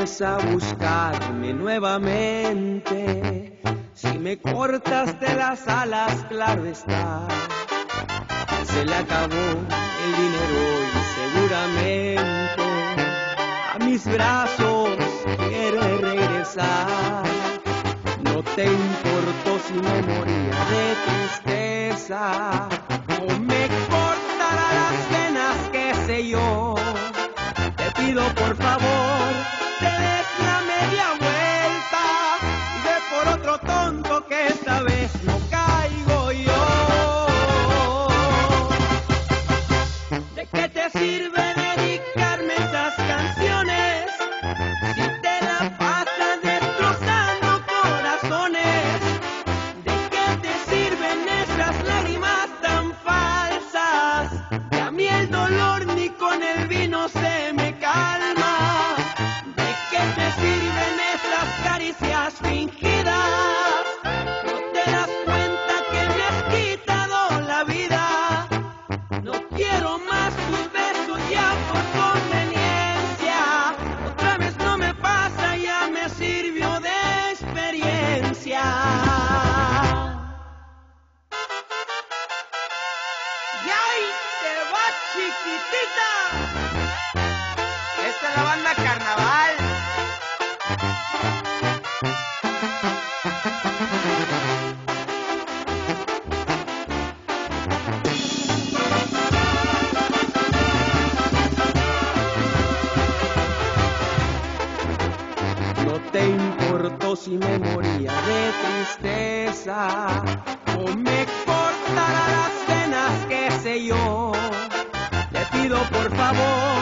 vienes a buscarme nuevamente. Si me cortaste las alas, claro está, se le acabó el dinero y seguramente a mis brazos quiere regresar. No te importó si me moría de tristeza o me cortara las venas, qué sé yo. Te pido por favor, te des la media vuelta y ve por otro tonto que esta vez no caigo yo. ¿De qué te sirve dedicarme esas canciones si te la pasas destrozando corazones? ¿De qué te sirven esas lágrimas tan falsas? Que a mí el dolor ni con el vino se me calma. ¿De qué te sirven esas caricias fingidas? ¿No te das cuenta que me has quitado la vida? No quiero más tus besos ya por conveniencia. Otra vez no me pasa, ya me sirvió de experiencia. Y ahí te va, chiquitita. Esta es la banda Carnaval. No te importó si me moría de tristeza o me cortara las venas, qué sé yo. Te pido por favor,